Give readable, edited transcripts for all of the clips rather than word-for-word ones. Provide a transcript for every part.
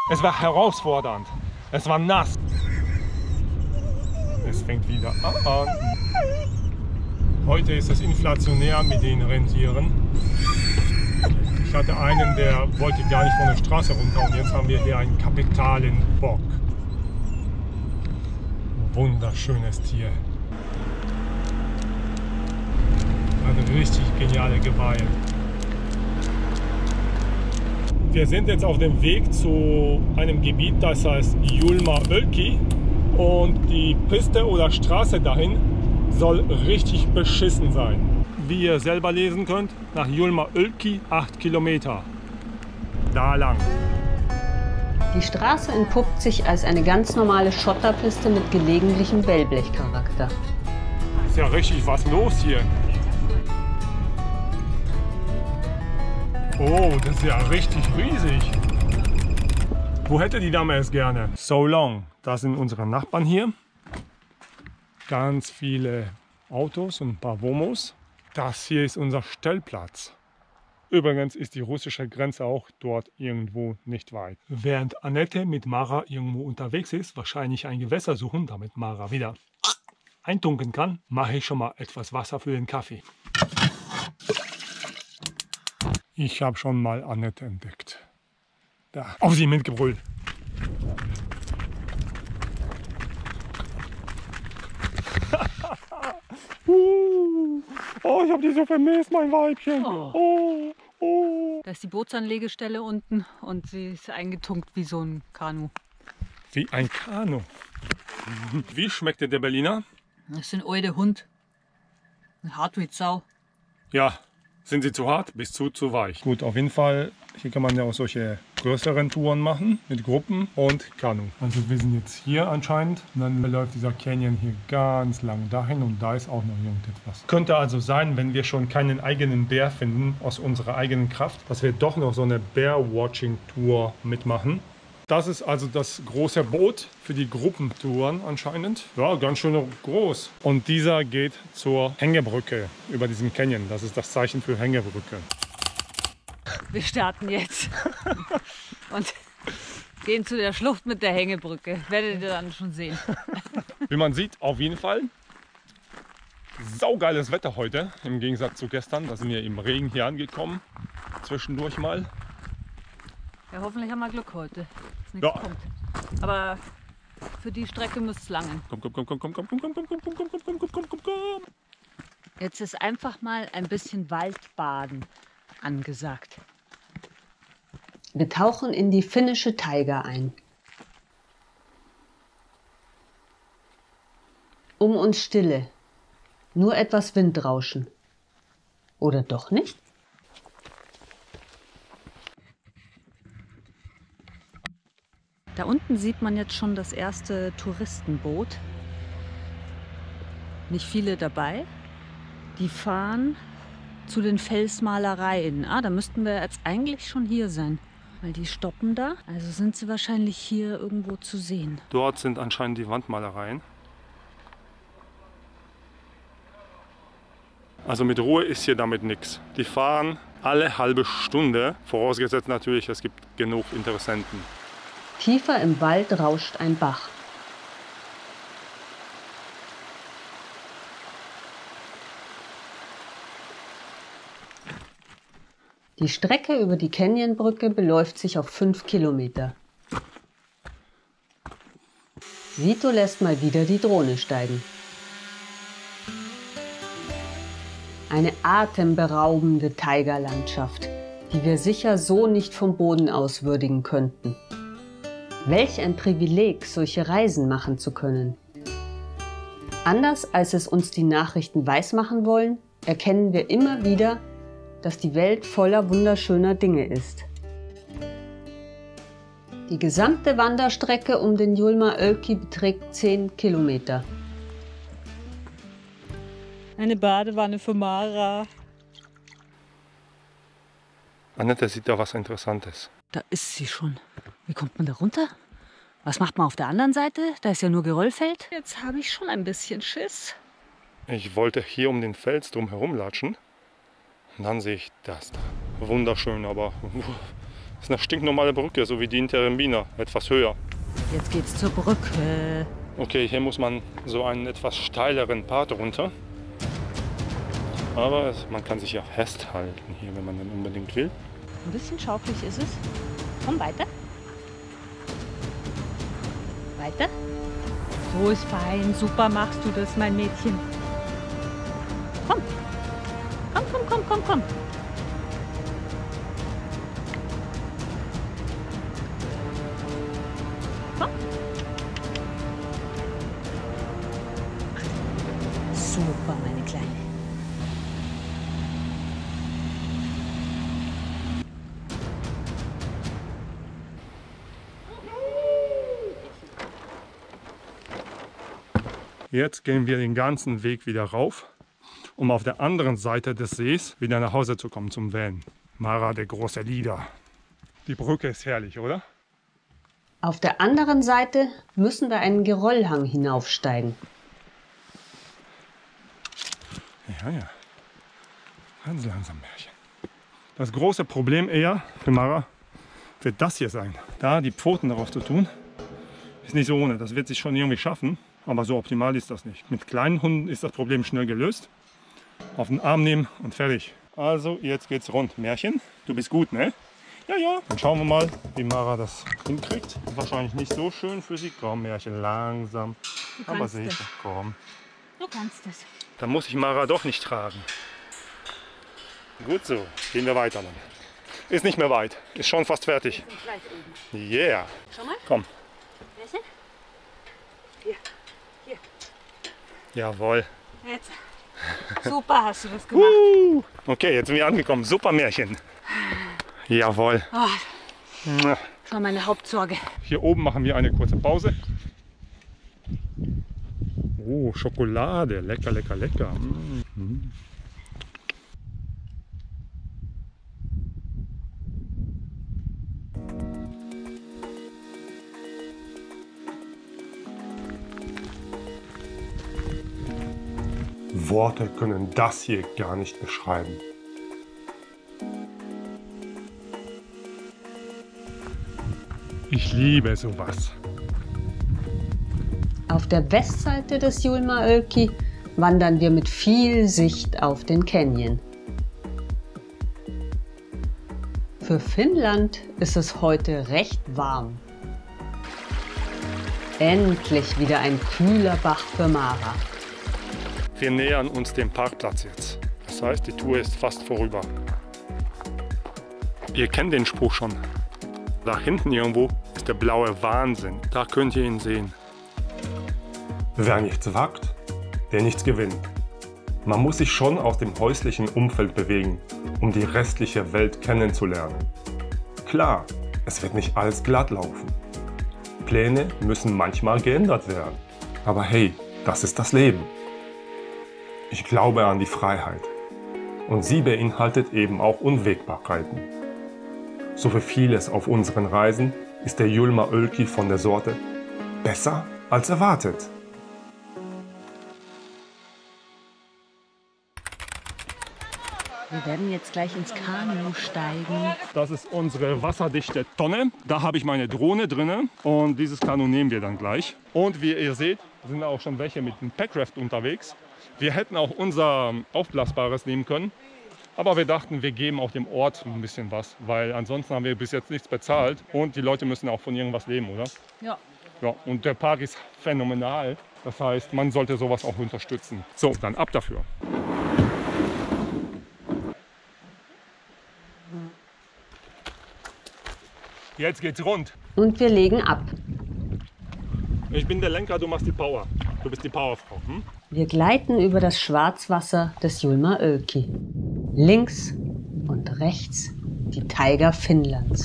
Es war herausfordernd. Es war nass. Es fängt wieder an. Heute ist es inflationär mit den Rentieren. Ich hatte einen, der wollte gar nicht von der Straße runter und jetzt haben wir hier einen kapitalen Bock. Wunderschönes Tier. Eine richtig geniale Geweihe. Wir sind jetzt auf dem Weg zu einem Gebiet, das heißt Julma-Ölki. Und die Piste oder Straße dahin soll richtig beschissen sein. Wie ihr selber lesen könnt, nach Julma-Ölki 8 Kilometer. Da lang. Die Straße entpuppt sich als eine ganz normale Schotterpiste mit gelegentlichem Wellblechcharakter. Ist ja richtig was los hier. Oh, das ist ja richtig riesig. Wo hätte die Dame es gerne? So long. Das sind unsere Nachbarn hier. Ganz viele Autos und ein paar Womos. Das hier ist unser Stellplatz. Übrigens ist die russische Grenze auch dort irgendwo nicht weit. Während Annette mit Mara irgendwo unterwegs ist, wahrscheinlich ein Gewässer suchen, damit Mara wieder eintunken kann, mache ich schon mal etwas Wasser für den Kaffee. Ich habe schon mal Annette entdeckt. Da, auf sie mit Gebrüll. Oh, ich habe die so vermisst, mein Weibchen. Oh, oh. Da ist die Bootsanlegestelle unten und sie ist eingetunkt wie so ein Kanu. Wie ein Kanu. Wie schmeckt dir der Berliner? Das ist ein alter Hund. Hart wie Sau. Ja, sind sie zu hart, bis zu weich. Gut, auf jeden Fall, hier kann man ja auch solche größeren Touren machen mit Gruppen und Kanu. Also wir sind jetzt hier anscheinend und dann läuft dieser Canyon hier ganz lang dahin und da ist auch noch irgendetwas. Könnte also sein, wenn wir schon keinen eigenen Bär finden aus unserer eigenen Kraft, dass wir doch noch so eine Bear-Watching-Tour mitmachen. Das ist also das große Boot für die Gruppentouren anscheinend. Ja, ganz schön groß. Und dieser geht zur Hängebrücke über diesen Canyon. Das ist das Zeichen für Hängebrücke. Wir starten jetzt und gehen zu der Schlucht mit der Hängebrücke. Werdet ihr dann schon sehen. Wie man sieht, auf jeden Fall saugeiles Wetter heute. Im Gegensatz zu gestern. Da sind wir im Regen hier angekommen. Zwischendurch mal. Ja, hoffentlich haben wir Glück heute, dass nichts Ja. kommt. Aber für die Strecke müsste es langen. Komm, komm, komm, komm, komm, komm, komm, komm, komm, komm, komm, komm, komm, komm, komm, komm. Jetzt ist einfach mal ein bisschen Waldbaden angesagt. Wir tauchen in die finnische Taiga ein. Um uns Stille, nur etwas Windrauschen. Oder doch nicht? Da unten sieht man jetzt schon das erste Touristenboot. Nicht viele dabei. Die fahren zu den Felsmalereien. Da müssten wir jetzt eigentlich schon hier sein. Weil die stoppen da. Also sind sie wahrscheinlich hier irgendwo zu sehen. Dort sind anscheinend die Wandmalereien. Also mit Ruhe ist hier damit nichts. Die fahren alle halbe Stunde, vorausgesetzt natürlich, es gibt genug Interessenten. Tiefer im Wald rauscht ein Bach. Die Strecke über die Canyonbrücke beläuft sich auf 5 Kilometer. Vito lässt mal wieder die Drohne steigen. Eine atemberaubende Taiga-Landschaft, die wir sicher so nicht vom Boden aus würdigen könnten. Welch ein Privileg, solche Reisen machen zu können. Anders als es uns die Nachrichten weismachen wollen, erkennen wir immer wieder, dass die Welt voller wunderschöner Dinge ist. Die gesamte Wanderstrecke um den Julma-Ölki beträgt 10 Kilometer. Eine Badewanne für Mara. Annette sieht da was Interessantes. Da ist sie schon. Wie kommt man da runter? Was macht man auf der anderen Seite? Da ist ja nur Geröllfeld. Jetzt habe ich schon ein bisschen Schiss. Ich wollte hier um den Fels drum herum latschen. Und dann sehe ich das da. Wunderschön, aber Das ist eine stinknormale Brücke, so wie die in Terembina, etwas höher. Jetzt geht's zur Brücke. Okay, hier muss man so einen etwas steileren Part runter. Aber man kann sich ja festhalten hier, wenn man dann unbedingt will. Ein bisschen schaukelig ist es. Komm weiter. Weiter. So ist fein. Super machst du das, mein Mädchen. Komm. Komm, komm, komm, komm, komm. Komm. Super, meine Kleine. Jetzt gehen wir den ganzen Weg wieder rauf, um auf der anderen Seite des Sees wieder nach Hause zu kommen zum Van. Mara, der große Leader. Die Brücke ist herrlich, oder? Auf der anderen Seite müssen wir einen Geröllhang hinaufsteigen. Ja, ja. Ganz langsam, Märchen. Das große Problem eher für Mara wird das hier sein. Da die Pfoten darauf zu tun, ist nicht so ohne. Das wird sich schon irgendwie schaffen. Aber so optimal ist das nicht. Mit kleinen Hunden ist das Problem schnell gelöst. Auf den Arm nehmen und fertig. Also jetzt geht's rund. Märchen, du bist gut, ne? Ja, ja. Dann schauen wir mal, wie Mara das hinkriegt. Ist wahrscheinlich nicht so schön für sie. Komm, Märchen, langsam. Aber sicher, komm. Du kannst es. Dann muss ich Mara doch nicht tragen. Gut so, gehen wir weiter dann. Ist nicht mehr weit, ist schon fast fertig. Gleich oben. Yeah. Schau mal. Komm. Märchen? Hier. Hier. Jawohl. Jetzt. Super, hast du das gemacht. Okay, jetzt sind wir angekommen. Super Märchen. Jawohl. Oh, das war meine Hauptsorge. Hier oben machen wir eine kurze Pause. Oh, Schokolade. Lecker, lecker, lecker. Mm. Worte können das hier gar nicht beschreiben. Ich liebe sowas. Auf der Westseite des Julma-Ölki wandern wir mit viel Sicht auf den Canyon. Für Finnland ist es heute recht warm. Endlich wieder ein kühler Bach für Mara. Wir nähern uns dem Parkplatz jetzt. Das heißt, die Tour ist fast vorüber. Ihr kennt den Spruch schon. Da hinten irgendwo ist der blaue Wahnsinn. Da könnt ihr ihn sehen. Wer nichts wagt, der nichts gewinnt. Man muss sich schon aus dem häuslichen Umfeld bewegen, um die restliche Welt kennenzulernen. Klar, es wird nicht alles glatt laufen. Pläne müssen manchmal geändert werden. Aber hey, das ist das Leben. Ich glaube an die Freiheit. Und sie beinhaltet eben auch Unwägbarkeiten. So wie vieles auf unseren Reisen ist der Julma-Ölki von der Sorte besser als erwartet. Wir werden jetzt gleich ins Kanu steigen. Das ist unsere wasserdichte Tonne. Da habe ich meine Drohne drin und dieses Kanu nehmen wir dann gleich. Und wie ihr seht, sind auch schon welche mit dem Packraft unterwegs. Wir hätten auch unser aufblasbares nehmen können, aber wir dachten, wir geben auch dem Ort ein bisschen was, weil ansonsten haben wir bis jetzt nichts bezahlt und die Leute müssen auch von irgendwas leben, oder? Ja. Ja, und der Park ist phänomenal. Das heißt, man sollte sowas auch unterstützen. So, dann ab dafür. Jetzt geht's rund. Und wir legen ab. Ich bin der Lenker, du machst die Power. Du bist die Powerfrau. Hm? Wir gleiten über das Schwarzwasser des Julma-Ölki. Links und rechts die Taiga Finnlands.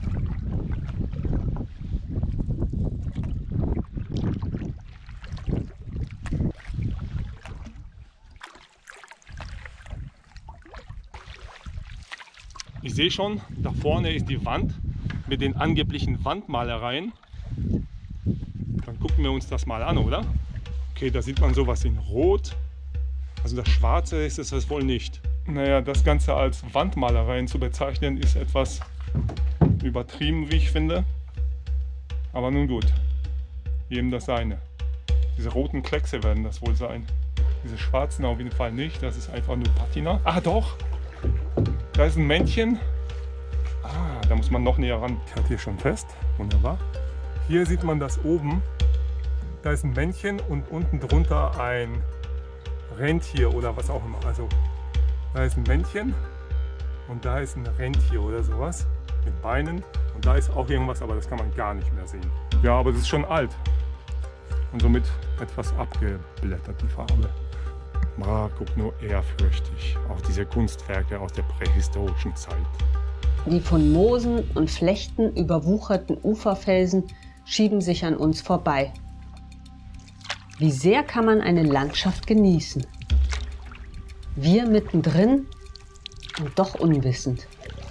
Ich sehe schon, da vorne ist die Wand mit den angeblichen Wandmalereien. Dann gucken wir uns das mal an, oder? Okay, da sieht man sowas in Rot. Also das Schwarze ist es das wohl nicht. Naja, das Ganze als Wandmalereien zu bezeichnen, ist etwas übertrieben, wie ich finde. Aber nun gut, jedem das seine. Diese roten Kleckse werden das wohl sein. Diese schwarzen auf jeden Fall nicht, das ist einfach nur Patina. Ah doch, da ist ein Männchen. Ah, da muss man noch näher ran. Ich halte hier schon fest, wunderbar. Hier sieht man das oben. Da ist ein Männchen und unten drunter ein Rentier oder was auch immer. Also da ist ein Männchen und da ist ein Rentier oder sowas mit Beinen. Und da ist auch irgendwas, aber das kann man gar nicht mehr sehen. Ja, aber es ist schon alt und somit etwas abgeblättert, die Farbe. Guck nur ehrfürchtig auf diese Kunstwerke aus der prähistorischen Zeit. Die von Moosen und Flechten überwucherten Uferfelsen schieben sich an uns vorbei. Wie sehr kann man eine Landschaft genießen? Wir mittendrin und doch unwissend.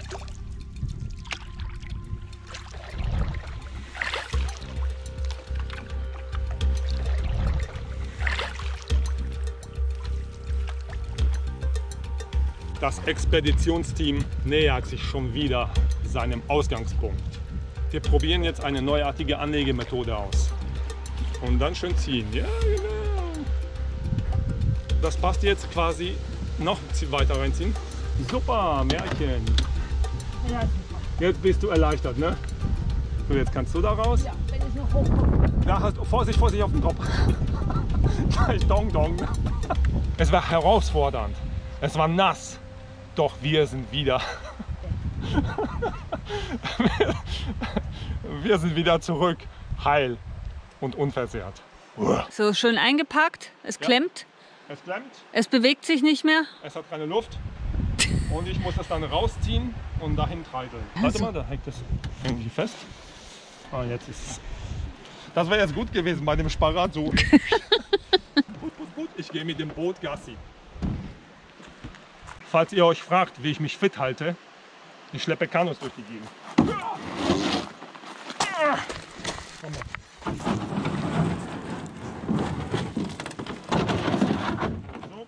Das Expeditionsteam nähert sich schon wieder seinem Ausgangspunkt. Wir probieren jetzt eine neuartige Anlegemethode aus. Und dann schön ziehen. Ja, genau. Das passt jetzt quasi noch weiter reinziehen. Super, Märchen. Ja, super. Jetzt bist du erleichtert, ne? So, jetzt kannst du da raus. Ja, wenn ich noch hochkomme. Da hast du, Vorsicht, Vorsicht auf den Kopf. Gleich Dong Dong. Es war herausfordernd. Es war nass. Doch wir sind wieder. Wir sind wieder zurück. Heil und unversehrt. So, schön eingepackt. Es klemmt. Es klemmt. Es bewegt sich nicht mehr. Es hat keine Luft. Und ich muss das dann rausziehen und dahin treiteln. Warte mal, da hängt das irgendwie fest. Ah, jetzt ist es. Das wäre jetzt gut gewesen bei dem Spagat. So. Gut. Ich gehe mit dem Boot Gassi. Falls ihr euch fragt, wie ich mich fit halte, ich schleppe Kanus durch die Gegend. So.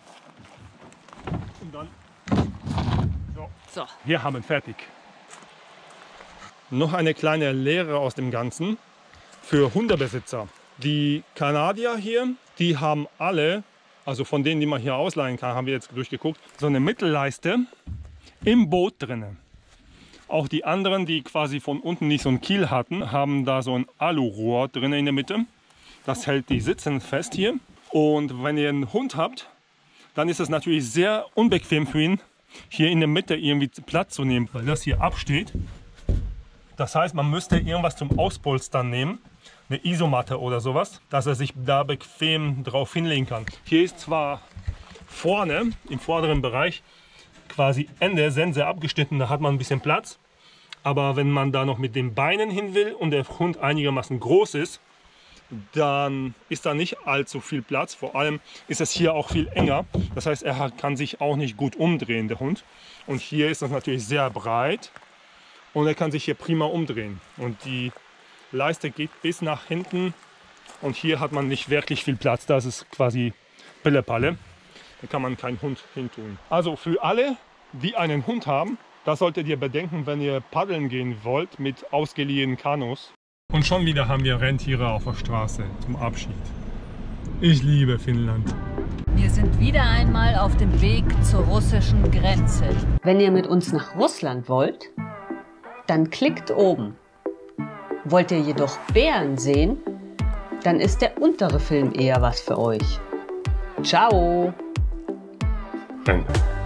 Und dann. So. Wir haben fertig. Noch eine kleine Lehre aus dem Ganzen für Hundebesitzer. Die Kanadier hier, die haben alle, also von denen, die man hier ausleihen kann, haben wir jetzt durchgeguckt, so eine Mittelleiste im Boot drin. Auch die anderen, die quasi von unten nicht so ein Kiel hatten, haben da so ein Alurohr drin in der Mitte. Das hält die Sitzen fest hier. Und wenn ihr einen Hund habt, dann ist es natürlich sehr unbequem für ihn, hier in der Mitte irgendwie Platz zu nehmen, weil das hier absteht. Das heißt, man müsste irgendwas zum Auspolstern nehmen, eine Isomatte oder sowas, dass er sich da bequem drauf hinlegen kann. Hier ist zwar vorne, im vorderen Bereich, quasi Ende Sense abgeschnitten, da hat man ein bisschen Platz. Aber wenn man da noch mit den Beinen hin will und der Hund einigermaßen groß ist, dann ist da nicht allzu viel Platz. Vor allem ist es hier auch viel enger. Das heißt, er kann sich auch nicht gut umdrehen, der Hund. Und hier ist das natürlich sehr breit und er kann sich hier prima umdrehen. Und die Leiste geht bis nach hinten und hier hat man nicht wirklich viel Platz. Das ist quasi Pillepalle. Da kann man keinen Hund hintun. Also für alle, die einen Hund haben, das solltet ihr bedenken, wenn ihr paddeln gehen wollt mit ausgeliehenen Kanus. Und schon wieder haben wir Rentiere auf der Straße zum Abschied. Ich liebe Finnland. Wir sind wieder einmal auf dem Weg zur russischen Grenze. Wenn ihr mit uns nach Russland wollt, dann klickt oben. Wollt ihr jedoch Bären sehen, dann ist der untere Film eher was für euch. Ciao! Renn.